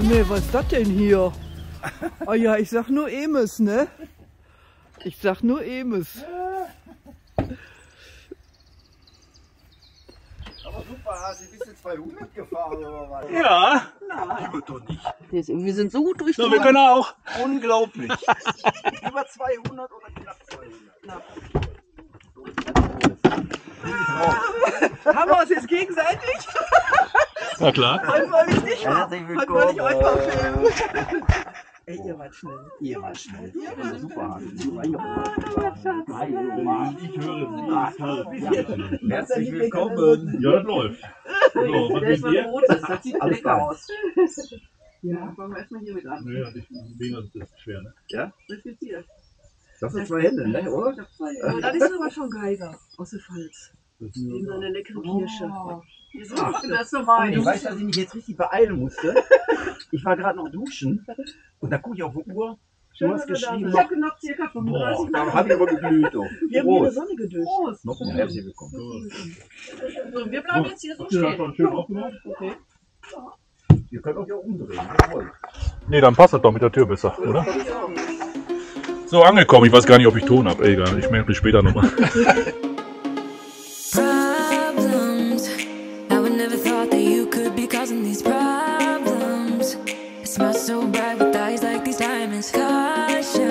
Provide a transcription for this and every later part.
ne, was ist das denn hier? Oh ja, ich sag nur Emes, ne? Ich sag nur Emes. Aber super, hast du bis 200 gefahren oder was? Ja. Nein, doch nicht. Wir sind so gut durch So, wir können auch. Unglaublich. Über 200 oder knapp 200? Haben wir uns jetzt gegenseitig? Na klar. Heute wollte ich nicht mal. Herzlich Heute wollte ich euch mal filmen. Ey, ihr wart schnell. Ihr wart schnell. Super. Herzlich willkommen. Ja, das läuft. So, was Der ist geht mal hier? rotes, das sieht Alles lecker klar. aus. Ja, fangen wir erstmal hier mit an. Ja, ich denke, das ist schwer, ne? Ja? Was gibt's hier? Das sind 2 Hände, ne, oder? Ich hab zwei. Aber das ist aber schon Geiger. Aus der Pfalz. Das ist Eben so eine leckere Kirsche. Das ist so Ich mein. weiß, dass ich mich jetzt richtig beeilen musste. Ich war gerade noch duschen und da gucke ich auf die Uhr. Du hast geschrieben, Ich habe noch ca. 35 da habe ich aber geglüht. Doch. Wir haben hier eine Sonne geduscht. Prost. Nochmal herzlich willkommen. So, wir bleiben jetzt hier so Ja, stehen. schon schön aufgemacht. Okay. Ihr könnt auch hier umdrehen, wenn ihr wollt. Nee, dann passt das doch mit der Tür besser, oder? So, angekommen. Ich weiß gar nicht, ob ich Ton habe. Egal, ich merke mich später nochmal. Problems. I would never thought that you could be causing these problems. It smells so bright with eyes like these diamonds. Caution.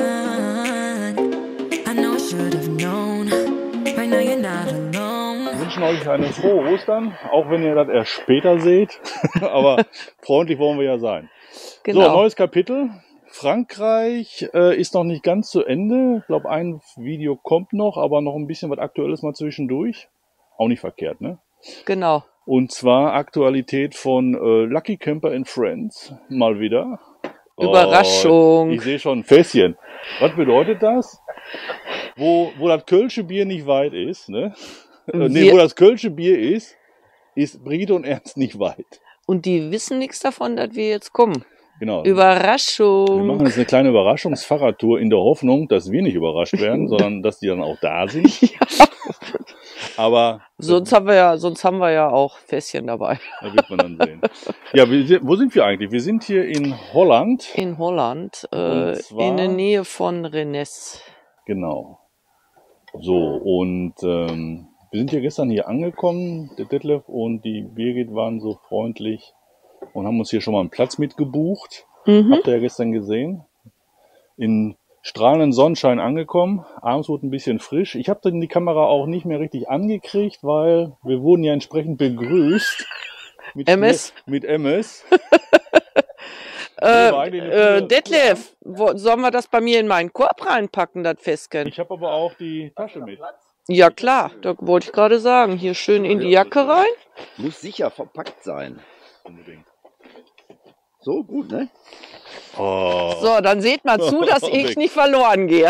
I know I should have known. Right now you're not alone. Wir wünschen euch eine frohe Ostern, auch wenn ihr das erst später seht. Aber freundlich wollen wir ja sein. Genau. So, neues Kapitel. Frankreich ist noch nicht ganz zu Ende. Ich glaube, ein Video kommt noch, aber noch ein bisschen was Aktuelles mal zwischendurch. Auch nicht verkehrt, ne? Genau. Und zwar Aktualität von Lucky Camper in Friends. Mal wieder. Überraschung. Oh, ich sehe schon ein Fässchen. Was bedeutet das? Wo das Kölsche Bier nicht weit ist, ne? Nee, wo das Kölsche Bier ist Brigitte und Ernst nicht weit. Und die wissen nichts davon, dass wir jetzt kommen. Genau. Wir Überraschung. machen jetzt eine kleine Überraschungsfahrradtour in der Hoffnung, dass wir nicht überrascht werden, sondern dass die dann auch da sind. Ja. Aber Sonst haben wir ja auch Fässchen dabei. da wird man dann sehen. Ja, wo sind wir eigentlich? Wir sind hier in Holland. In Holland, Und zwar- in der Nähe von Rennes. Genau. So, und wir sind ja gestern hier angekommen. Der Detlef und die Birgit waren so freundlich und haben uns hier schon mal einen Platz mitgebucht. Habt ihr ja gestern gesehen. In strahlenden Sonnenschein angekommen. Abends wurde ein bisschen frisch. Ich habe dann die Kamera auch nicht mehr richtig angekriegt, weil wir wurden ja entsprechend begrüßt. Mit MS? Mit MS. Detlef, sollen wir das bei mir in meinen Korb reinpacken, das Fässchen? Ich habe aber auch die Tasche mit. Ja klar, da wollte ich gerade sagen. Hier schön in die Jacke rein. Muss sicher verpackt sein. Unbedingt. So, gut, ne? Oh. So, dann seht mal zu, dass ich nicht verloren gehe.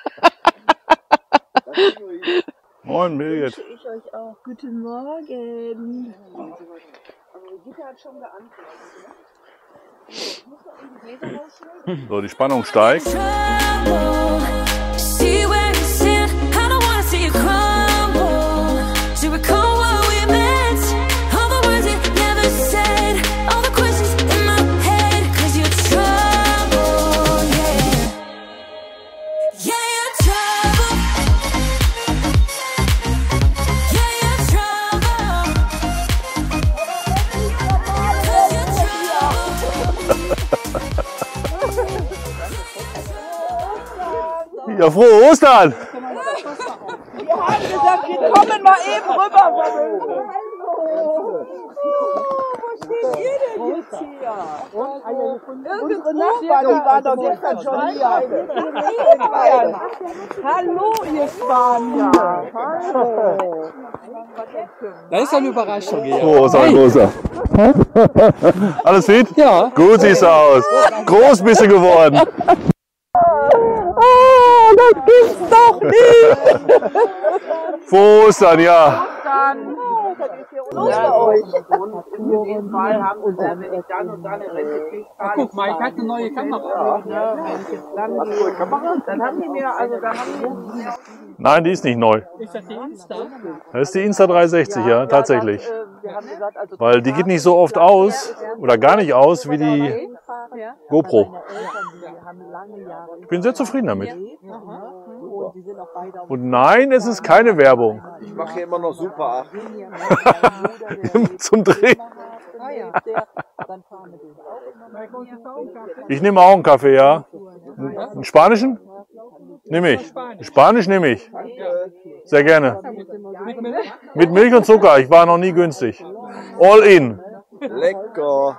Moin, Birgit. Ich euch auch. Guten Morgen. Aber Brigitte hat schon geantwortet, ne? Ich muss noch in die Gläser rausholen. So, die Spannung steigt. Trouble. See where you stand. I don't wanna see you crumble. To recall what we meant. All the words you never said. All the questions in my head. 'Cause you're trouble, yeah. Yeah, you're trouble. Yeah, you're trouble. 'Cause you're trouble. Ja, frohe Ostern! Wir haben gesagt, wir kommen mal eben rüber. Hallo. Wo steht ihr denn jetzt hier? Unsere Nachbarn, die waren doch gestern schon hier. Hallo, ihr Spanier. Hallo. Das ist eine Überraschung hier. Frohe Ostern, Großer. Alles fit? Ja. Gut siehst du aus. Groß bist du geworden. Oh, das gibt's doch nicht. Frohe Ostern, ja. Los bei euch. Guck mal, ich hatte eine neue Kamera. Dann haben die mir, also da haben die Nein, die ist nicht neu. Ist das die Insta? Das ist die Insta 360, ja, tatsächlich. wir haben gesagt, also Weil die geht nicht so oft aus oder gar nicht aus wie die GoPro. Ich bin sehr zufrieden damit. Und nein, es ist keine Werbung. Ich mache hier immer noch Super 8. Zum Drehen. Ich nehme auch einen Kaffee, ja. Einen spanischen? Nehme ich. Spanisch nehme ich. Sehr gerne. Mit Milch und Zucker. Ich war noch nie günstig. All in. Lecker.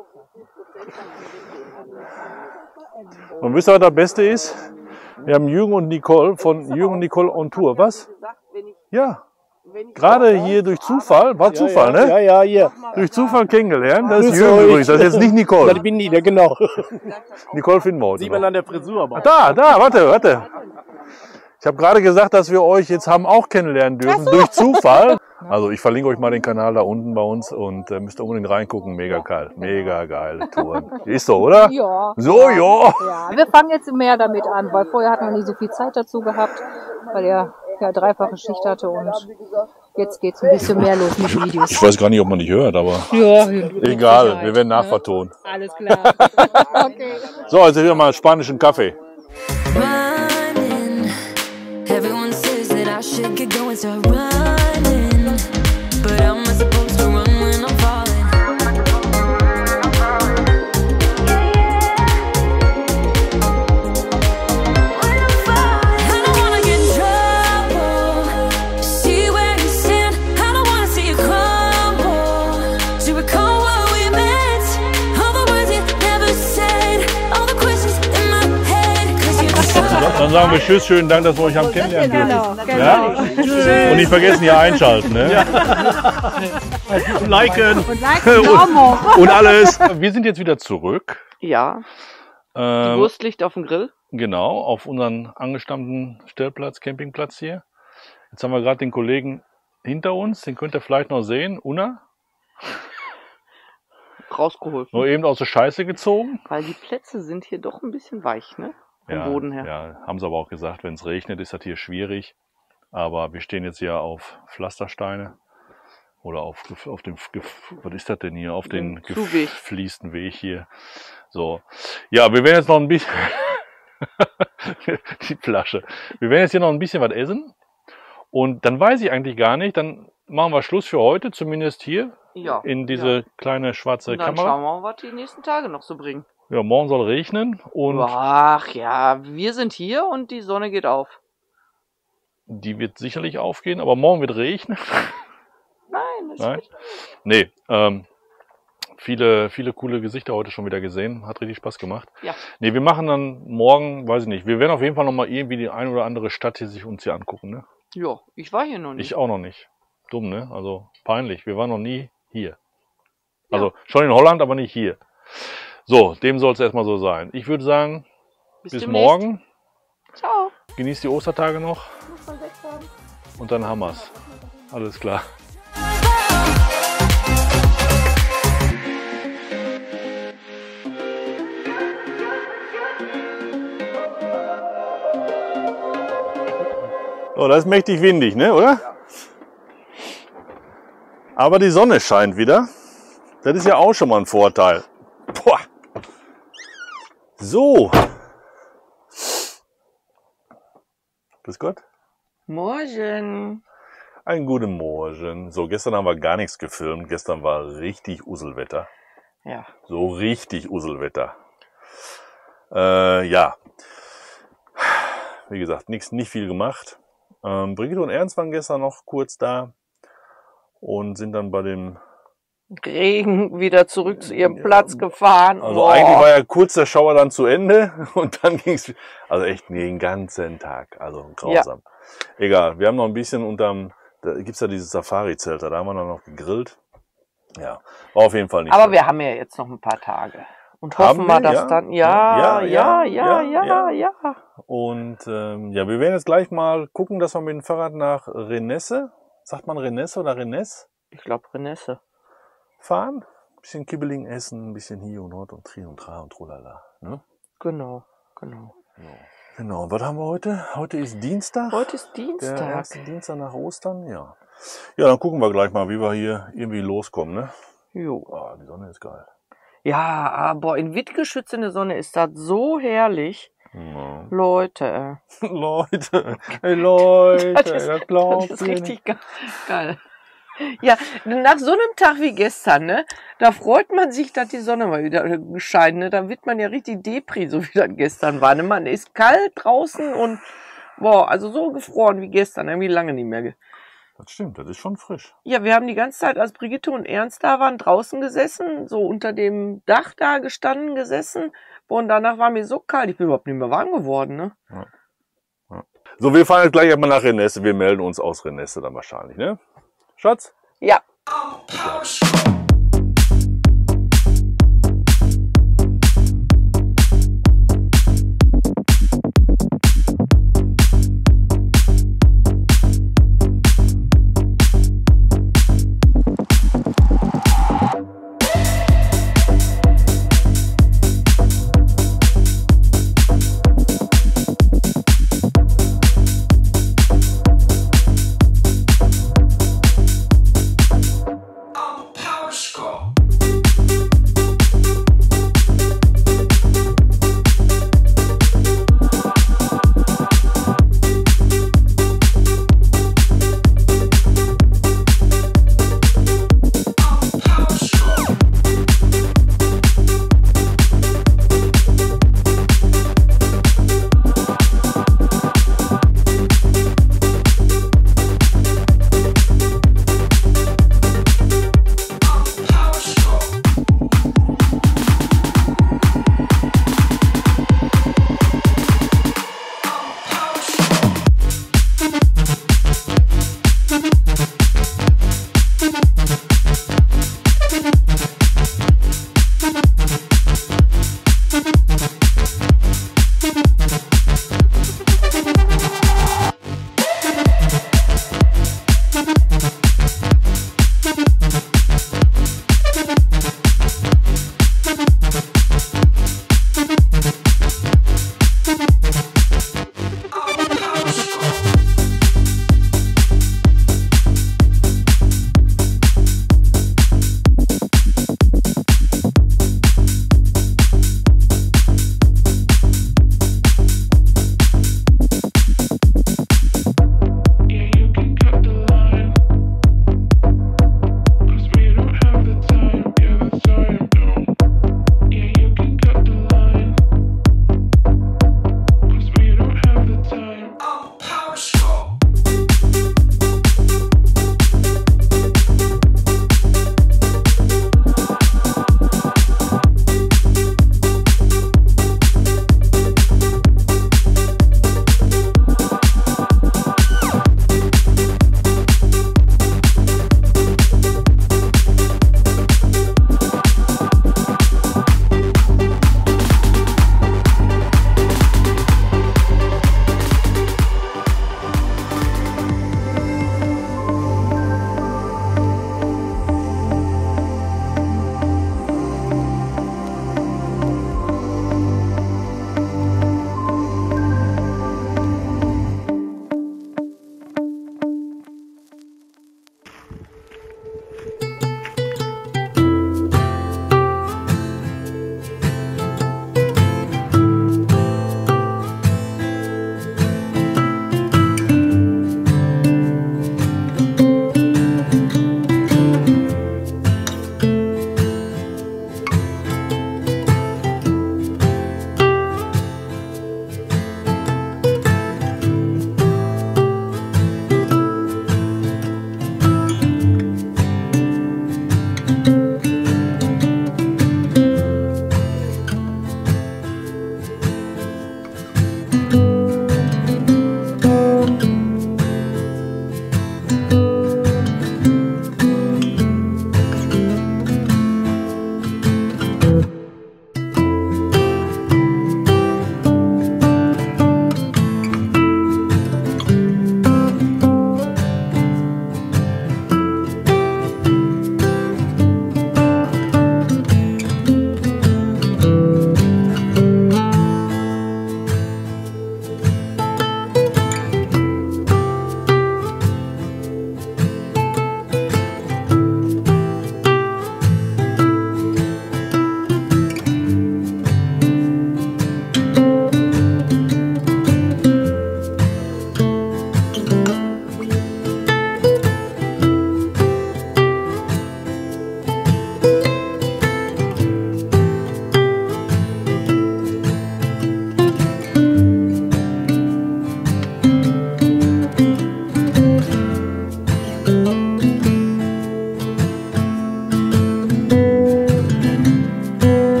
Und wisst ihr, was das Beste ist? Wir haben Jürgen und Nicole von Jürgen und Nicole on Tour. Was? Ja. Gerade hier durch Zufall, war Zufall, ne? Ja, ja, hier. Durch Zufall kennengelernt. Das ist Grüß Jürgen euch. übrigens, das ist jetzt nicht Nicole. Das bin ich, ja, genau. Nicole finden wir heute Sieht man noch. an der Frisur aber. Da, warte. Ich habe gerade gesagt, dass wir euch jetzt haben auch kennenlernen dürfen, durch Zufall. Also ich verlinke euch mal den Kanal da unten bei uns und müsst ihr unbedingt reingucken. Mega geil, mega geile Touren. Ist so, oder? Ja. So, ja. Ja, wir fangen jetzt mehr damit an, weil vorher hatten wir nicht so viel Zeit dazu gehabt, weil er ja dreifache Schicht hatte und jetzt geht's ein bisschen mehr los mit Videos. Ich weiß gar nicht, ob man dich hört, aber Ja, egal, wir werden nachvertonen. Alles klar. Okay. So, jetzt wieder mal spanischen Kaffee. Running. Everyone says that I should get going, start running. But how am I supposed to run when I'm falling? When I'm falling, I don't wanna get in trouble. See where you stand, I don't wanna see you crumble. To recall what we meant, all the words you never said, all the questions in my head, 'cause you're so. Dann sagen wir Tschüss, schönen Dank, dass wir euch haben kennenlernen dürfen. Ja? Und nicht vergessen, hier einschalten. Ne? Liken. Und alles. Wir sind jetzt wieder zurück. Ja, die Wurst liegt auf dem Grill. Genau, auf unseren angestammten Stellplatz, Campingplatz hier. Jetzt haben wir gerade den Kollegen hinter uns, den könnt ihr vielleicht noch sehen. Unna, Rausgeholt. nur eben aus der Scheiße gezogen. Weil die Plätze sind hier doch ein bisschen weich, ne? Vom Boden her. Ja, haben sie aber auch gesagt, wenn es regnet, ist das hier schwierig. Aber wir stehen jetzt hier auf Pflastersteine oder auf dem, was ist das denn hier? Auf den Zuweg. gefliesten Weg hier. So, ja, wir werden jetzt noch ein bisschen, die Flasche. Wir werden jetzt hier noch ein bisschen was essen. Und dann weiß ich eigentlich gar nicht, dann machen wir Schluss für heute, zumindest hier Ja. in diese kleine schwarze Und dann Kamera. schauen wir mal, was die nächsten Tage noch so bringen. Ja, morgen soll regnen und Ach ja, wir sind hier und die Sonne geht auf. die wird sicherlich aufgehen, aber morgen wird regnen. Nein, das Nein? ist Nee, viele coole Gesichter heute schon wieder gesehen. Hat richtig Spaß gemacht. Ja. Nee, wir machen dann morgen, weiß ich nicht, wir werden auf jeden Fall nochmal irgendwie die ein oder andere Stadt hier sich uns hier angucken, ne? Ja, ich war hier noch nicht. Ich auch noch nicht. Dumm, ne? Also peinlich. Wir waren noch nie hier. Also schon in Holland, aber nicht hier. So, dem soll es erstmal so sein. Ich würde sagen, bis demnächst. morgen. Ciao. Genießt die Ostertage noch. Und dann haben wir's. Alles klar. Oh, das ist mächtig windig, ne, oder? Aber die Sonne scheint wieder. Das ist ja auch schon mal ein Vorteil. Boah. So. Grüß Gott. Morgen. Einen guten Morgen. So, gestern haben wir gar nichts gefilmt. Gestern war richtig Uselwetter. Ja. So richtig Uselwetter. Ja. Wie gesagt, nicht viel gemacht. Brigitte und Ernst waren gestern noch kurz da und sind dann bei dem... Regen wieder zurück zu ihrem Platz gefahren. Also eigentlich war ja kurz der Schauer dann zu Ende und dann ging's... Also echt den ganzen Tag. Also grausam. Ja. Egal, wir haben noch ein bisschen unterm... Da gibt's ja dieses Safari-Zelt, da haben wir dann noch gegrillt. Ja, war auf jeden Fall nicht Aber schlimm. wir haben ja jetzt noch ein paar Tage. Und Haben hoffen wir, wir? dass Ja. dann... Ja. Ja. Und ja, wir werden jetzt gleich mal gucken, dass wir mit dem Fahrrad nach Renesse, sagt man Renesse oder Rennes, Ich glaube Renesse. fahren. Ein bisschen Kibbeling essen, ein bisschen hier und dort und Tri und Tra und Trulala. Ne? Genau. Genau, was haben wir heute? Heute ist Dienstag. Heute ist Der Dienstag. erste Dienstag nach Ostern, ja. Ja, dann gucken wir gleich mal, wie wir hier irgendwie loskommen, ne? Jo. Ah, die Sonne ist geil. Ja, aber in Wittgeschütz in der Sonne ist das so herrlich. Ja. Leute. Leute, hey Leute, Das ist richtig geil. Ja, nach so einem Tag wie gestern, ne, da freut man sich, dass die Sonne mal wieder scheint, ne, da wird man ja richtig Depri, so wie das gestern war, ne, man ist kalt draußen und, boah, also so gefroren wie gestern, irgendwie lange nicht mehr. Das stimmt, das ist schon frisch. Ja, wir haben die ganze Zeit, als Brigitte und Ernst da waren, draußen gesessen, so unter dem Dach da gestanden, gesessen, und danach war mir so kalt, ich bin überhaupt nicht mehr warm geworden, ne. Ja. Ja. So, wir fahren jetzt gleich einmal nach Renesse, wir melden uns aus Renesse dann wahrscheinlich, ne? Schatz? Ja. Power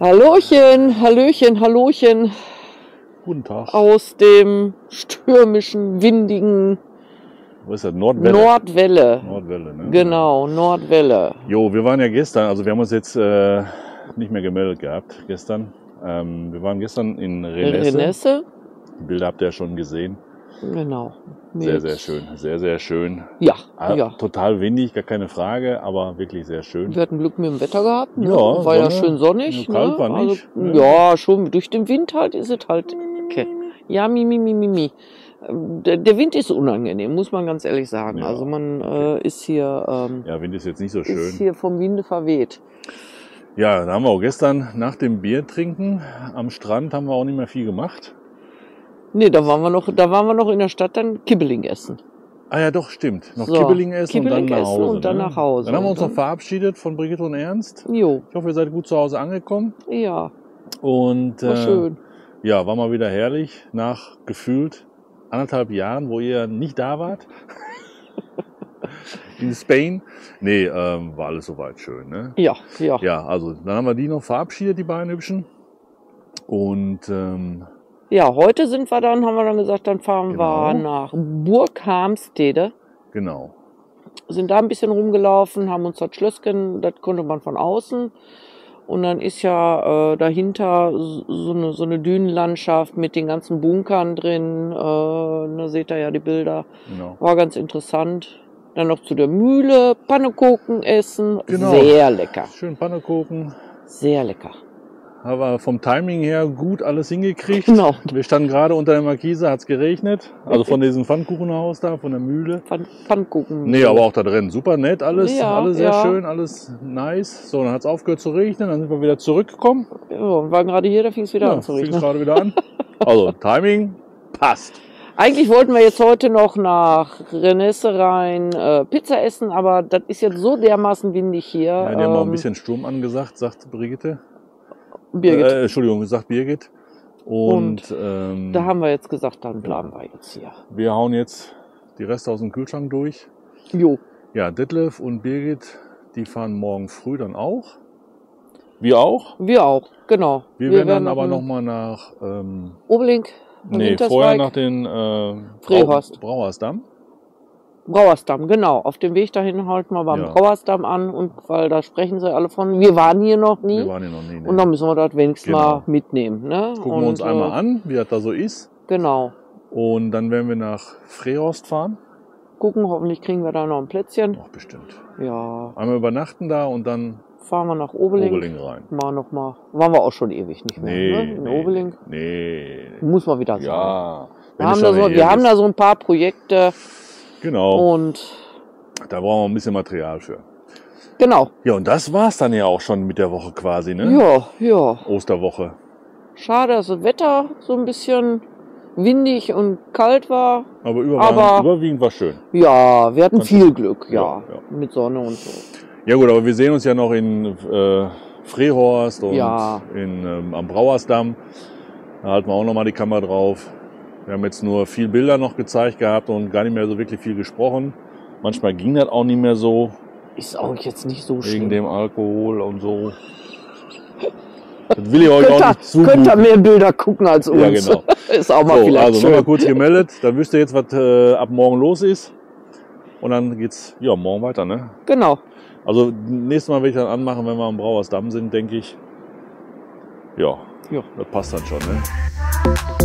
Hallöchen, Hallöchen, Hallöchen Guten Tag. aus dem stürmischen, windigen Wo ist das? Nordwelle. Nordwelle. Nordwelle, ne? Genau, Nordwelle. Jo, wir waren ja gestern, also wir haben uns jetzt nicht mehr gemeldet gehabt gestern. Wir waren gestern in Renesse. Renesse? Die Bilder habt ihr ja schon gesehen. Genau. Sehr, sehr schön. Sehr, sehr schön. Ja, Ah, ja. Total windig, gar keine Frage, aber wirklich sehr schön. Wir hatten Glück mit dem Wetter gehabt. Ne? Ja, War ja Sonne. schön sonnig. Ja, kalt ne? war nicht, Also, ne? ja, schon durch den Wind halt ist es halt. Okay. Ja, mi. Der Wind ist unangenehm, muss man ganz ehrlich sagen. Ja, Also man ist hier Ja, Wind ist jetzt nicht so schön. ist hier vom Winde verweht. Ja, da haben wir auch gestern nach dem Bier trinken am Strand haben wir auch nicht mehr viel gemacht. Nee, da waren wir noch in der Stadt dann Kibbeling essen. Ah ja, doch, stimmt. Noch So, Kibbeling essen Kibbeling und dann nach essen Hause. und dann ne? nach Hause. Dann haben wir uns Und noch verabschiedet von Brigitte und Ernst. Jo, Ich hoffe, ihr seid gut zu Hause angekommen. ja, Und war schön. ja, war mal wieder herrlich nach gefühlt 1,5 Jahren, wo ihr nicht da wart. In Spain. Nee, war alles soweit schön, ne? Ja. Ja, also dann haben wir die noch verabschiedet, die beiden Hübschen. Und Ja, heute haben wir dann gesagt, dann fahren wir Genau. nach Burg Harmstede. genau. Sind da ein bisschen rumgelaufen, haben uns das Schlösschen, das konnte man von außen. Und dann ist ja dahinter so eine Dünenlandschaft mit den ganzen Bunkern drin. Da seht ihr ja die Bilder. Genau. War ganz interessant. Dann noch zu der Mühle, Pannekuchen essen. Genau. Sehr lecker. Schön Pannekuchen. Sehr lecker. Aber vom Timing her gut alles hingekriegt. Genau. Wir standen gerade unter der Markise, hat's geregnet. Also von diesem Pfannkuchenhaus da, von der Mühle. Pannekuchen. Nee, aber auch da drin. Super nett, alles, Ja, alles sehr ja. schön, alles nice. So, dann hat's aufgehört zu regnen, dann sind wir wieder zurückgekommen. Ja, wir waren gerade hier, da fing es wieder an zu fing's regnen. gerade wieder an. Also, Timing passt. Eigentlich wollten wir jetzt heute noch nach Renesse rein Pizza essen, aber das ist jetzt so dermaßen windig hier. Ja, die haben auch ein bisschen Sturm angesagt, sagt Brigitte. Birgit. Entschuldigung, sagt Birgit. Und, Da haben wir jetzt gesagt, dann bleiben wir jetzt hier. wir hauen jetzt die Reste aus dem Kühlschrank durch. Jo. Ja, Detlef und Birgit, die fahren morgen früh dann auch. Wir auch. Wir auch, genau. Wir werden dann noch aber einen nochmal nach, Oberlink, nee, Winterswijk, vorher nach den Frehorst. Brauersdamm. Brauersdamm, genau. Auf dem Weg dahin halten wir beim Ja. Brauersdamm an, und weil da sprechen sie alle von. Wir waren hier noch nie. Wir waren hier noch nie. Ne? Und dann müssen wir das wenigstens Genau. mal mitnehmen. Ne? Gucken wir uns einmal an, wie das da so ist. Genau. Und dann werden wir nach Frehorst fahren. Gucken, hoffentlich kriegen wir da noch ein Plätzchen. Ach, bestimmt. Ja, Einmal übernachten da und dann fahren wir nach Oberlink. Oberlink rein. Mal noch mal. Waren wir auch schon ewig nicht mehr. Nee, Ne? In Oberlink. Nee. Muss man wieder sagen. Ja. Wir haben da so ein paar Projekte Genau. und Da brauchen wir ein bisschen Material für. genau. Ja, und das war's dann ja auch schon mit der Woche quasi, ne? Ja. Osterwoche. Schade, dass das Wetter so ein bisschen windig und kalt war. Aber Aber- überwiegend war schön. Ja, wir hatten Ganz viel Glück, Ja, ja, ja. mit Sonne und so. Ja gut, aber wir sehen uns ja noch in Frehorst und Ja. am Brauersdamm. Da halten wir auch nochmal die Kamera drauf. Wir haben jetzt nur viel Bilder noch gezeigt gehabt und gar nicht mehr so wirklich viel gesprochen. Manchmal ging das auch nicht mehr so, Ist auch jetzt nicht so wegen schlimm. dem Alkohol und so. Das will ich euch auch nicht zumuten. Könnt ihr mehr Bilder gucken als uns. Ja, genau. Ist auch mal So, vielleicht also schön. nochmal kurz gemeldet. Dann wisst ihr jetzt, was ab morgen los ist. Und dann geht's ja morgen weiter, ne? Genau. Also nächstes Mal werde ich dann anmachen, wenn wir am Brauersdamm sind, denke ich. Ja, Ja. das passt dann schon, ne?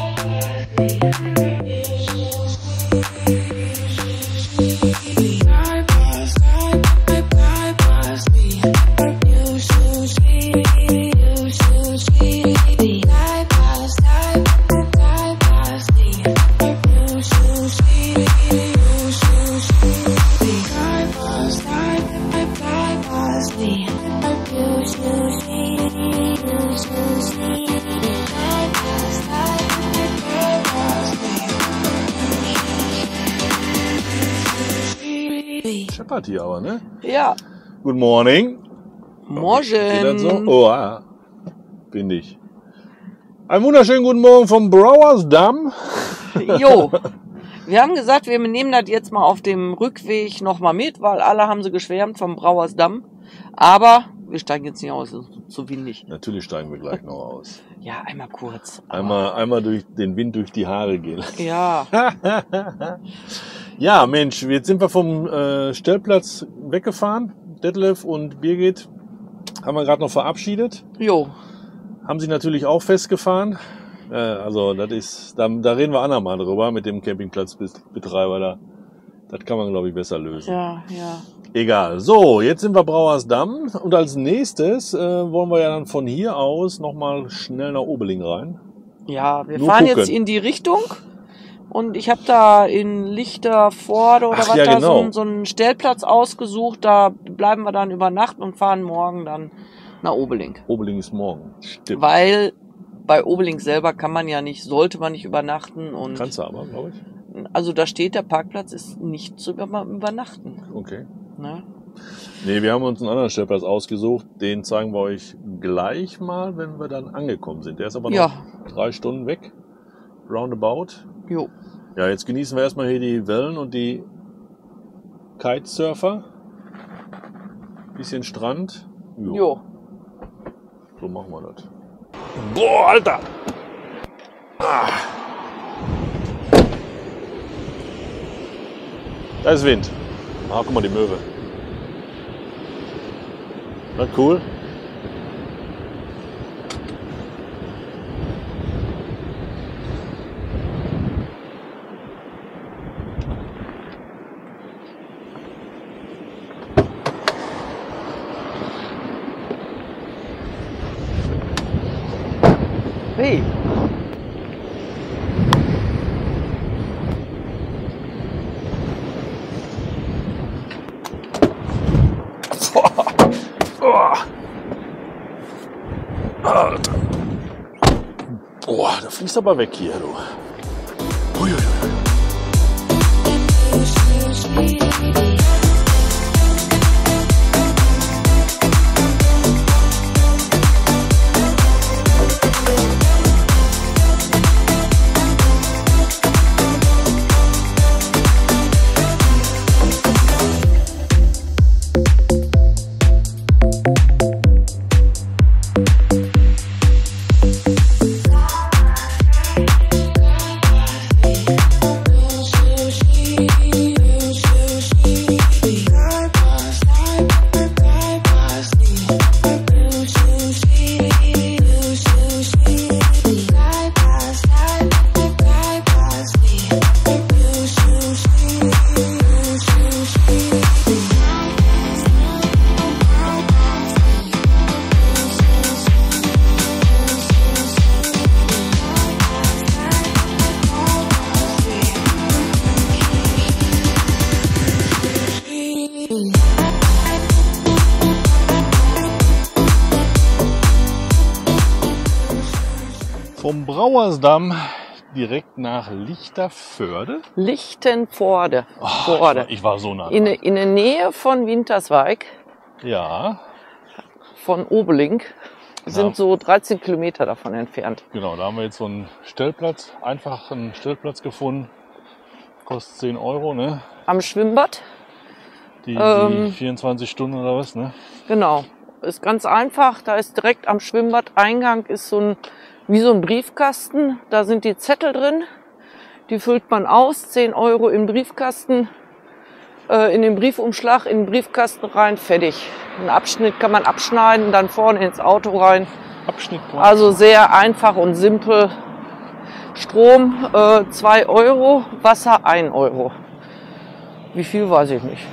Scheppert hier aber, ne? Ja. Good morning. Geht das so? Morgen. Oh, ja. Finde ich. Einen wunderschönen guten Morgen vom Brauersdamm. Jo. Wir haben gesagt, wir nehmen das jetzt mal auf dem Rückweg nochmal mit, weil alle haben sie geschwärmt vom Brauersdamm. Aber wir steigen jetzt nicht aus, es ist zu windig. Natürlich steigen wir gleich noch aus. Ja, einmal kurz. Einmal durch den Wind durch die Haare gehen. Ja. Ja, Mensch, jetzt sind wir vom Stellplatz weggefahren. Detlef und Birgit haben wir gerade noch verabschiedet. Jo. Haben sie natürlich auch festgefahren. Also das ist, da reden wir andermal drüber mit dem Campingplatzbetreiber da. Das kann man, glaube ich, besser lösen. Ja, ja. Egal. So, jetzt sind wir Brauersdamm und als nächstes wollen wir ja dann von hier aus nochmal schnell nach Obeling rein. Ja, wir Nur fahren gucken. jetzt in die Richtung und ich habe da in Lichterforde oder Ach, was ja, da genau. so einen Stellplatz ausgesucht. Da bleiben wir dann über Nacht und fahren morgen dann nach Obeling. Obeling ist morgen. Stimmt. Weil bei Obeling selber kann man ja nicht, sollte man nicht übernachten. Und Kannst du aber, glaube ich. also da steht, der Parkplatz ist nicht zu übernachten. Okay. Ne? Nee, wir haben uns einen anderen Stellplatz ausgesucht. Den zeigen wir euch gleich mal, wenn wir dann angekommen sind. Der ist aber noch Ja. 3 Stunden weg. Roundabout. Jo. Ja, jetzt genießen wir erstmal hier die Wellen und die Kitesurfer. Bisschen Strand. Jo. So machen wir das. Boah, Alter! Ah. Da ist Wind. Ah, guck mal, die Möwe. Na cool. Hey. Alter. Boah, da fließt aber weg hier, du. Uiuiui. Vom Brauersdamm direkt nach Lichterförde. Lichtenforde. Oh, Forde. ich war so nah. In der Nähe von Winterswijk, Ja, von Obeling, sind so 13 Kilometer davon entfernt. genau. Da haben wir jetzt so einen Stellplatz, einfach einen Stellplatz gefunden. Kostet 10 Euro, ne? Am Schwimmbad. Die 24 Stunden oder was, ne? Genau. Ist ganz einfach. Da ist direkt am Schwimmbad-Eingang ist wie so ein Briefkasten. Da sind die Zettel drin. Die füllt man aus. 10 Euro im Briefkasten. In den Briefumschlag, in den Briefkasten rein. Fertig. Einen Abschnitt kann man abschneiden, dann vorne ins Auto rein. Abschnitt. Also sehr einfach und simpel. Strom 2 Euro, Wasser 1 Euro. Wie viel, weiß ich nicht.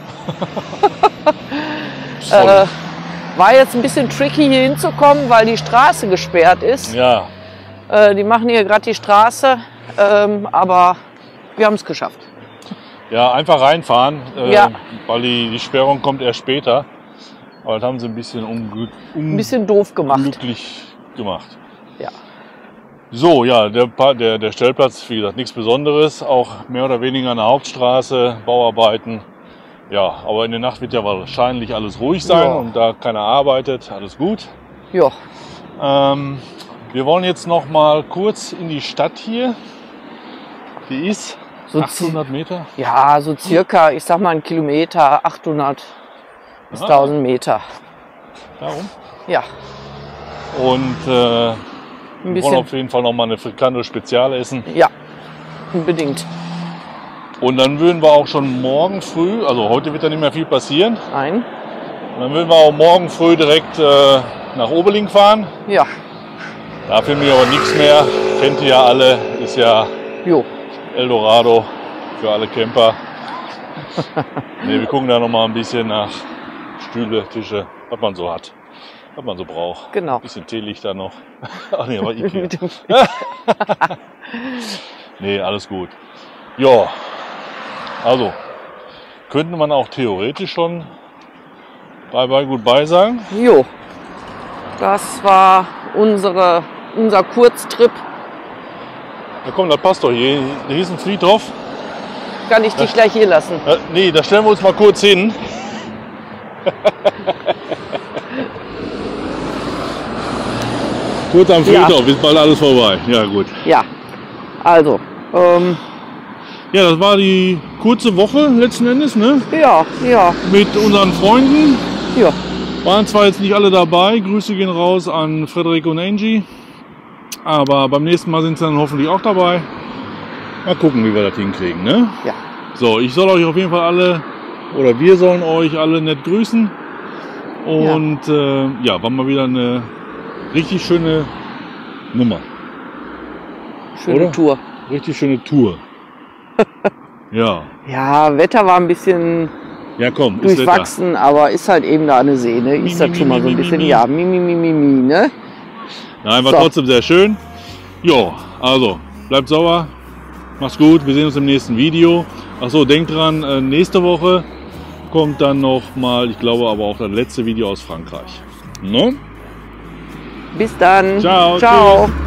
War jetzt ein bisschen tricky hier hinzukommen, weil die Straße gesperrt ist. Ja, Die machen hier gerade die Straße, aber wir haben es geschafft. ja, einfach reinfahren, Ja. weil die Sperrung kommt erst später. Aber das haben sie ein bisschen Ein bisschen doof gemacht. unglücklich gemacht. Ja. So, ja, der Stellplatz, wie gesagt, nichts Besonderes. Auch mehr oder weniger eine Hauptstraße, Bauarbeiten. Ja, aber in der Nacht wird ja wahrscheinlich alles ruhig sein Ja. und da keiner arbeitet, alles gut. Ja. Wir wollen jetzt noch mal kurz in die Stadt hier. Die ist So 800 Meter. Ja, so circa, ich sag mal 1 Kilometer, 800 bis 1000 Meter. Darum. Ja, Und ein wir wollen bisschen. auf jeden Fall noch mal eine Frikandel Spezial essen. Ja, unbedingt. Und dann würden wir auch schon morgen früh, also heute wird ja nicht mehr viel passieren, Nein. und dann würden wir auch morgen früh direkt nach Oberling fahren. Ja, Da finden wir aber nichts mehr. Kennt ihr ja alle, ist ja jo. Eldorado für alle Camper. Ne, wir gucken da noch mal ein bisschen nach Stühle, Tische, was man so hat, was man so braucht. Genau. Ein bisschen Teelichter noch. Ach nee, aber Ikea. Mit dem- Nee, alles gut. Ja, also könnte man auch theoretisch schon Bye Goodbye sagen. Jo, das war unser Kurztrip. Ja komm, das passt doch hier. Hier ist ein Friedhof. Kann ich dich gleich hier lassen? Nee, da stellen wir uns mal kurz hin. Kurz am Friedhof, ist bald alles vorbei. Ja gut. Ja, also, Ja, das war die kurze Woche letzten Endes, ne? ja, Mit unseren Freunden. ja, Waren zwar jetzt nicht alle dabei, Grüße gehen raus an Frederik und Angie, aber beim nächsten Mal sind sie dann hoffentlich auch dabei. Mal gucken, wie wir das hinkriegen, ne? ja, So, ich soll euch auf jeden Fall alle, oder wir sollen euch alle nett grüßen. Und ja, war mal wieder eine richtig schöne Nummer. schöne Oder? Tour. Richtig schöne Tour. Ja, Ja, Wetter war ein bisschen ja komm, ist Wetter. durchwachsen, aber ist halt eben da eine See, ne? Ist das schon mal so ein bisschen, ja, ne? Nein, war So. trotzdem sehr schön. Ja, also, bleibt sauber, macht's gut, wir sehen uns im nächsten Video. Achso, denkt dran, nächste Woche kommt dann noch mal, ich glaube aber auch das letzte Video aus Frankreich. No? Bis dann. Ciao, Ciao. tschüss.